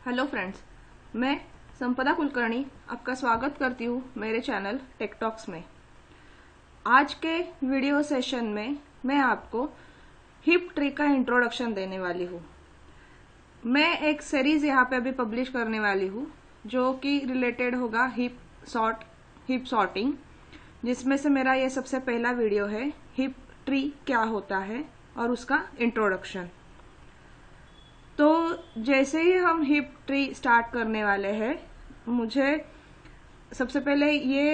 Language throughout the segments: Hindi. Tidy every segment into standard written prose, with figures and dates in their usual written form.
हेलो फ्रेंड्स, मैं संपदा कुलकर्णी आपका स्वागत करती हूँ मेरे चैनल टेक टॉक्स में। आज के वीडियो सेशन में मैं आपको हीप ट्री का इंट्रोडक्शन देने वाली हूँ। मैं एक सीरीज यहाँ पे अभी पब्लिश करने वाली हूँ जो कि रिलेटेड होगा हीप सॉर्टिंग, जिसमें से मेरा ये सबसे पहला वीडियो है हीप ट्री क्या होता है और उसका इंट्रोडक्शन। तो जैसे ही हम हीप ट्री स्टार्ट करने वाले हैं, मुझे सबसे पहले ये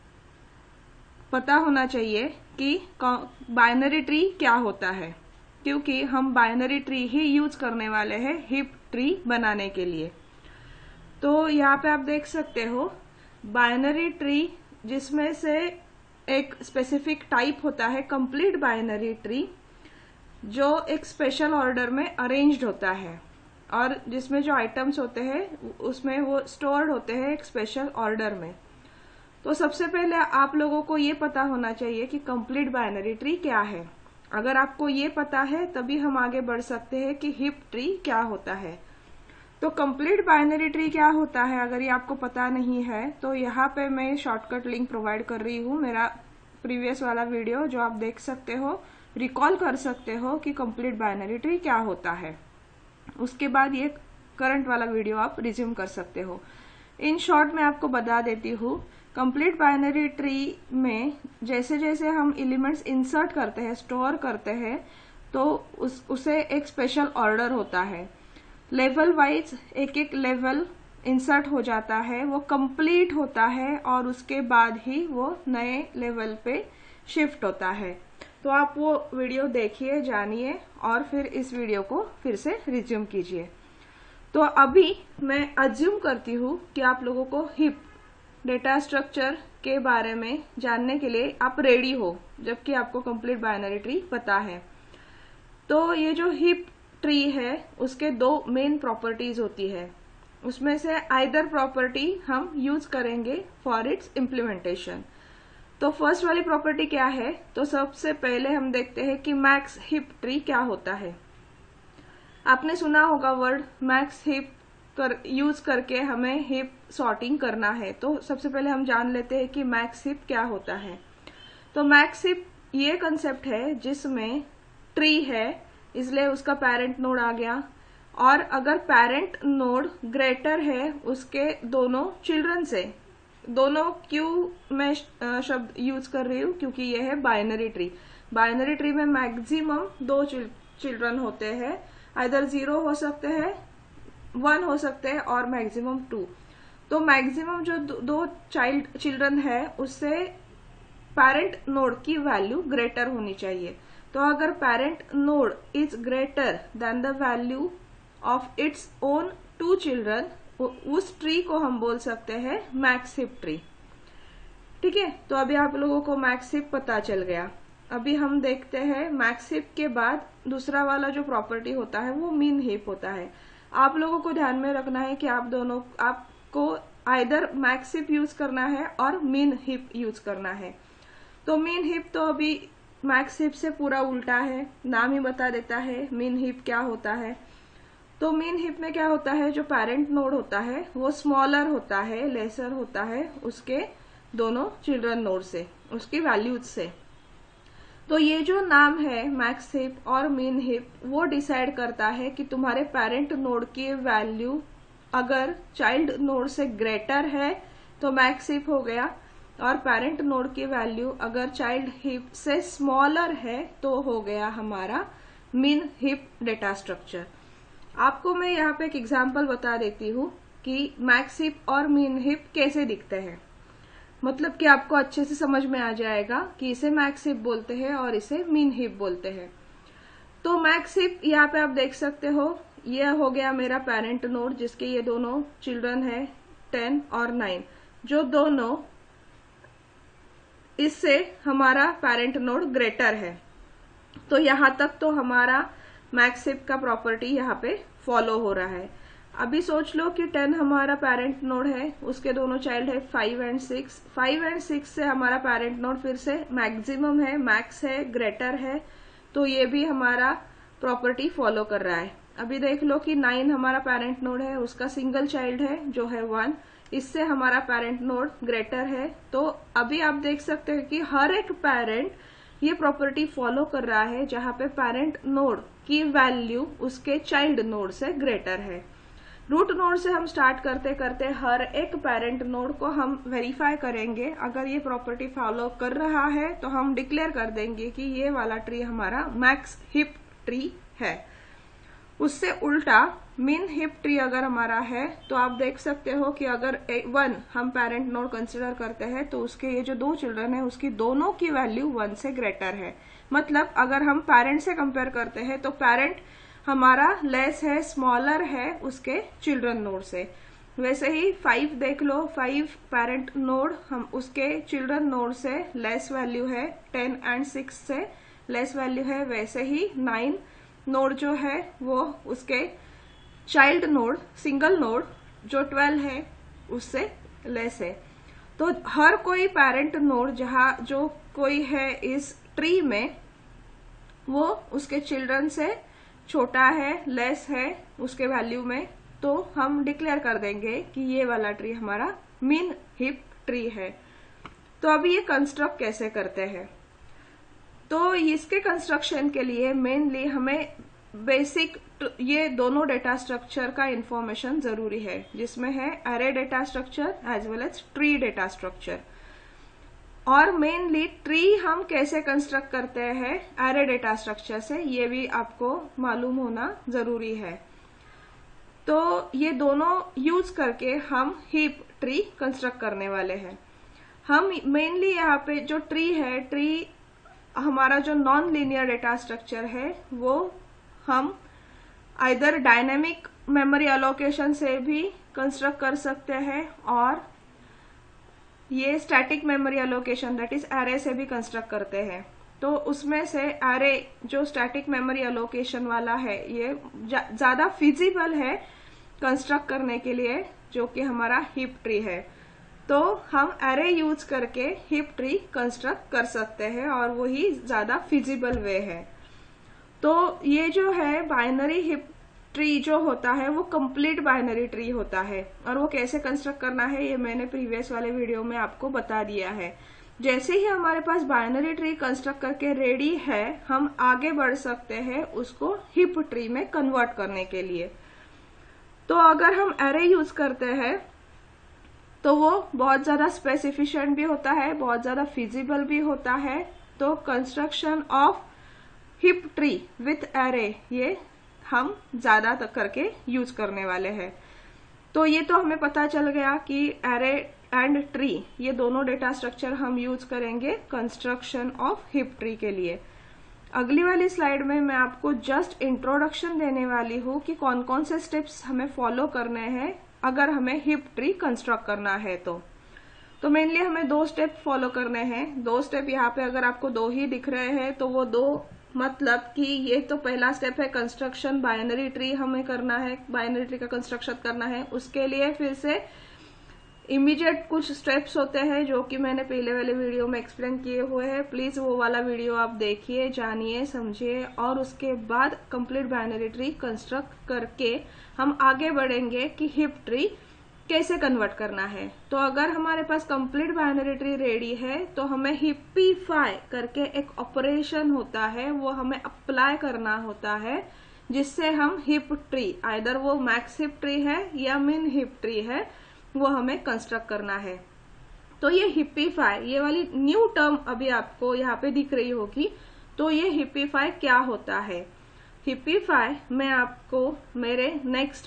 पता होना चाहिए कि बाइनरी ट्री क्या होता है, क्योंकि हम बाइनरी ट्री ही यूज करने वाले हैं हीप ट्री बनाने के लिए। तो यहाँ पे आप देख सकते हो बाइनरी ट्री, जिसमें से एक स्पेसिफिक टाइप होता है कंप्लीट बाइनरी ट्री, जो एक स्पेशल ऑर्डर में अरेंज्ड होता है और जिसमें जो आइटम्स होते हैं उसमें वो स्टोर्ड होते हैं एक स्पेशल ऑर्डर में। तो सबसे पहले आप लोगों को ये पता होना चाहिए कि कंप्लीट बाइनरी ट्री क्या है। अगर आपको ये पता है तभी हम आगे बढ़ सकते हैं कि हीप ट्री क्या होता है। तो कंप्लीट बाइनरी ट्री क्या होता है, अगर ये आपको पता नहीं है तो यहाँ पे मैं शॉर्टकट लिंक प्रोवाइड कर रही हूँ, मेरा प्रीवियस वाला वीडियो जो आप देख सकते हो, रिकॉल कर सकते हो कि कंप्लीट बाइनरी ट्री क्या होता है। उसके बाद ये करंट वाला वीडियो आप रिज्यूम कर सकते हो। इन शॉर्ट मैं आपको बता देती हूँ, कंप्लीट बाइनरी ट्री में जैसे जैसे हम एलिमेंट्स इंसर्ट करते हैं, स्टोर करते हैं, तो उसे एक स्पेशल ऑर्डर होता है। लेवल वाइज एक एक लेवल इंसर्ट हो जाता है, वो कंप्लीट होता है और उसके बाद ही वो नए लेवल पे शिफ्ट होता है। तो आप वो वीडियो देखिए, जानिए और फिर इस वीडियो को फिर से रिज्यूम कीजिए। तो अभी मैं अज्यूम करती हूँ कि आप लोगों को हीप डेटा स्ट्रक्चर के बारे में जानने के लिए आप रेडी हो, जबकि आपको कंप्लीट बाइनरी ट्री पता है। तो ये जो हीप ट्री है उसके दो मेन प्रॉपर्टीज होती है, उसमें से आइदर प्रॉपर्टी हम यूज करेंगे फॉर इट्स इम्प्लीमेंटेशन। तो फर्स्ट वाली प्रॉपर्टी क्या है, तो सबसे पहले हम देखते हैं कि मैक्स हीप ट्री क्या होता है। आपने सुना होगा वर्ड मैक्स हीप यूज करके हमें हीप सॉर्टिंग करना है। तो सबसे पहले हम जान लेते हैं कि मैक्स हीप क्या होता है। तो मैक्स हीप ये कंसेप्ट है जिसमें ट्री है, इसलिए उसका पेरेंट नोड आ गया, और अगर पेरेंट नोड ग्रेटर है उसके दोनों चिल्ड्रन से। दोनों क्यों मैं शब्द यूज कर रही हूँ, क्योंकि ये है बाइनरी ट्री। बाइनरी ट्री में मैक्सिमम दो चिल्ड्रन होते हैं, आइदर 0 हो सकते हैं, 1 हो सकते हैं और मैक्सिमम 2। तो मैक्सिमम जो दो चिल्ड्रन है उससे पेरेंट नोड की वैल्यू ग्रेटर होनी चाहिए। तो अगर parent node is greater than the value of its own 2 children, उस ट्री को हम बोल सकते हैं मैक्स हीप ट्री। ठीक है, तो अभी आप लोगों को मैक्स हीप पता चल गया। अभी हम देखते हैं मैक्स हीप के बाद दूसरा वाला जो प्रॉपर्टी होता है वो मीन हीप होता है। आप लोगों को ध्यान में रखना है कि आपको आइदर मैक्स हीप यूज करना है और मीन हीप यूज करना है। तो मीन हीप तो अभी मैक्स हीप से पूरा उल्टा है, नाम ही बता देता है मीन हीप क्या होता है। तो मीन हीप में क्या होता है, जो पेरेंट नोड होता है वो स्मॉलर होता है, लेसर होता है उसके दोनों चिल्ड्रन नोड से, उसकी वैल्यूज से। तो ये जो नाम है मैक्स हीप और मीन हीप, वो डिसाइड करता है कि तुम्हारे पेरेंट नोड की वैल्यू अगर चाइल्ड नोड से ग्रेटर है तो मैक्स हीप हो गया, और पेरेंट नोड की वैल्यू अगर चाइल्ड हीप से स्मॉलर है तो हो गया हमारा मीन हीप डेटा स्ट्रक्चर। आपको मैं यहाँ पे एक एग्जाम्पल बता देती हूँ कि मैक्स हीप और मीन हीप कैसे दिखते हैं, मतलब कि आपको अच्छे से समझ में आ जाएगा कि इसे मैक्स हीप बोलते हैं और इसे मीन हीप बोलते हैं। तो मैक्स हीप यहाँ पे आप देख सकते हो, यह हो गया मेरा पेरेंट नोड जिसके ये दोनों चिल्ड्रन है 10 और 9, जो दोनों इससे हमारा पेरेंट नोड ग्रेटर है। तो यहाँ तक तो हमारा मैक्स हीप का प्रॉपर्टी यहाँ पे फॉलो हो रहा है। अभी सोच लो कि 10 हमारा पेरेंट नोड है, उसके दोनों चाइल्ड है 5 एंड 6। 5 एंड 6 से हमारा पेरेंट नोड फिर से मैक्सिमम है, मैक्स है, ग्रेटर है, तो ये भी हमारा प्रॉपर्टी फॉलो कर रहा है। अभी देख लो कि 9 हमारा पेरेंट नोड है, उसका सिंगल चाइल्ड है जो है 1, इससे हमारा पेरेंट नोड ग्रेटर है। तो अभी आप देख सकते हैं कि हर एक पेरेंट ये प्रॉपर्टी फॉलो कर रहा है जहां पे पेरेंट नोड की वैल्यू उसके चाइल्ड नोड से ग्रेटर है। रूट नोड से हम स्टार्ट करते करते हर एक पेरेंट नोड को हम वेरीफाई करेंगे। अगर ये प्रॉपर्टी फॉलो कर रहा है तो हम डिक्लेयर कर देंगे कि ये वाला ट्री हमारा मैक्स हिप ट्री है। उससे उल्टा मिन हिप ट्री अगर हमारा है तो आप देख सकते हो कि अगर 1 हम पेरेंट नोड कंसिडर करते हैं तो उसके ये जो 2 चिल्ड्रन है उसकी दोनों की वैल्यू 1 से ग्रेटर है। मतलब अगर हम पेरेंट से कंपेयर करते हैं तो पेरेंट हमारा लेस है, स्मॉलर है उसके चिल्ड्रन नोड से। वैसे ही 5 देख लो, 5 पेरेंट नोड हम उसके चिल्ड्रन नोड से लेस वैल्यू है, 10 एंड 6 से लेस वैल्यू है। वैसे ही 9 नोड जो है वो उसके चाइल्ड नोड सिंगल नोड जो 12 है उससे लेस है। तो हर कोई पेरेंट नोड जहां जो कोई है इस ट्री में वो उसके चिल्ड्रन से छोटा है, लेस है उसके वैल्यू में, तो हम डिक्लेयर कर देंगे कि ये वाला ट्री हमारा मिन हिप ट्री है। तो अभी ये कंस्ट्रक्ट कैसे करते हैं? तो इसके कंस्ट्रक्शन के लिए मेनली हमें बेसिक ये दोनों डेटा स्ट्रक्चर का इंफॉर्मेशन जरूरी है, जिसमें है array data structure as well as tree data structure. और मेनली ट्री हम कैसे कंस्ट्रक्ट करते हैं एरे डेटा स्ट्रक्चर से, ये भी आपको मालूम होना जरूरी है। तो ये दोनों यूज करके हम हीप ट्री कंस्ट्रक्ट करने वाले हैं। हम मेनली यहाँ पे जो ट्री है, ट्री हमारा जो नॉन लीनियर डेटा स्ट्रक्चर है वो हम आइदर डायनेमिक मेमोरी एलोकेशन से भी कंस्ट्रक्ट कर सकते हैं और ये static memory allocation that is array से भी कंस्ट्रक्ट करते हैं। तो उसमें से एरे जो स्टैटिक मेमोरी एलोकेशन वाला है ये ज्यादा फिजिबल है कंस्ट्रक्ट करने के लिए, जो कि हमारा हीप ट्री है। तो हम एरे यूज करके हीप ट्री कंस्ट्रक्ट कर सकते हैं और वही ज्यादा फिजिबल वे है। तो ये जो है बाइनरी हीप ट्री जो होता है वो कंप्लीट बाइनरी ट्री होता है, और वो कैसे कंस्ट्रक्ट करना है ये मैंने प्रीवियस वाले वीडियो में आपको बता दिया है। जैसे ही हमारे पास बाइनरी ट्री कंस्ट्रक्ट करके रेडी है, हम आगे बढ़ सकते हैं उसको हीप ट्री में कन्वर्ट करने के लिए। तो अगर हम एरे यूज करते हैं तो वो बहुत ज्यादा स्पेसिफिशिएंट भी होता है, बहुत ज्यादा फिजिबल भी होता है। तो construction of heap tree with array ये हम ज्यादा तक करके यूज करने वाले हैं। तो ये तो हमें पता चल गया कि एरे एंड ट्री ये दोनों डेटा स्ट्रक्चर हम यूज करेंगे कंस्ट्रक्शन ऑफ हीप ट्री के लिए। अगली वाली स्लाइड में मैं आपको जस्ट इंट्रोडक्शन देने वाली हूँ कि कौन कौन से स्टेप्स हमें फॉलो करने हैं अगर हमें हीप ट्री कंस्ट्रक्ट करना है। तो मेनली हमें 2 स्टेप फॉलो करने हैं। 2 स्टेप यहाँ पे अगर आपको 2 ही दिख रहे हैं तो वो 2 मतलब कि ये तो पहला स्टेप है कंस्ट्रक्शन, बाइनरी ट्री हमें करना है, बाइनरी ट्री का कंस्ट्रक्शन करना है। उसके लिए फिर से इमीडिएट कुछ स्टेप्स होते हैं जो कि मैंने पहले वाले वीडियो में एक्सप्लेन किए हुए हैं। प्लीज वो वाला वीडियो आप देखिए, जानिए, समझिए, और उसके बाद कंप्लीट बाइनरी ट्री कंस्ट्रक्ट करके हम आगे बढ़ेंगे कि हीप ट्री कैसे कन्वर्ट करना है। तो अगर हमारे पास कंप्लीट बाइनरी ट्री रेडी है तो हमें हिप्पीफाई करके एक ऑपरेशन होता है वो हमें अप्लाई करना होता है, जिससे हम हीप ट्री आइदर वो मैक्स हिप ट्री है या मिन हिप ट्री है वो हमें कंस्ट्रक्ट करना है। तो ये हिप्पीफाई ये वाली न्यू टर्म अभी आपको यहाँ पे दिख रही होगी। तो ये हिप्पीफाई क्या होता है? हिप्पीफाई मैं आपको मेरे नेक्स्ट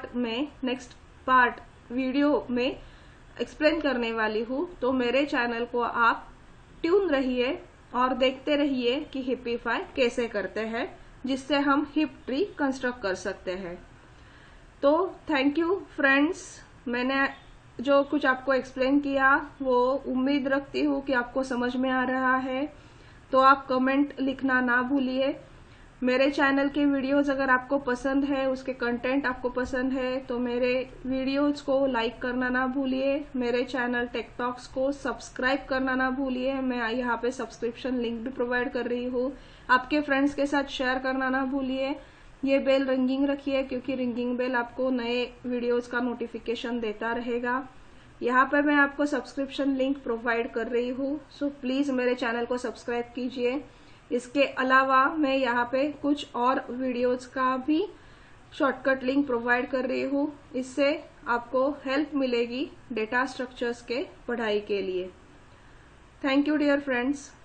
पार्ट वीडियो में एक्सप्लेन करने वाली हूँ। तो मेरे चैनल को आप ट्यून रहिए और देखते रहिए कि हिप्पीफाई कैसे करते हैं, जिससे हम हीप ट्री कंस्ट्रक्ट कर सकते हैं। तो थैंक यू फ्रेंड्स, मैंने जो कुछ आपको एक्सप्लेन किया वो उम्मीद रखती हूँ कि आपको समझ में आ रहा है। तो आप कमेंट लिखना ना भूलिए। मेरे चैनल के वीडियोस अगर आपको पसंद है, उसके कंटेंट आपको पसंद है, तो मेरे वीडियोस को लाइक करना ना भूलिए। मेरे चैनल टेकटॉक्स को सब्सक्राइब करना ना भूलिए। मैं यहाँ पे सब्सक्रिप्शन लिंक भी प्रोवाइड कर रही हूँ। आपके फ्रेंड्स के साथ शेयर करना ना भूलिए। ये बेल रिंगिंग रखिए, क्योंकि रिंगिंग बेल आपको नए वीडियोस का नोटिफिकेशन देता रहेगा। यहाँ पर मैं आपको सब्सक्रिप्शन लिंक प्रोवाइड कर रही हूँ, सो प्लीज मेरे चैनल को सब्सक्राइब कीजिए। इसके अलावा मैं यहाँ पे कुछ और वीडियोस का भी शॉर्टकट लिंक प्रोवाइड कर रही हूँ। इससे आपको हेल्प मिलेगी डेटा स्ट्रक्चर्स के पढ़ाई के लिए। Thank you dear friends.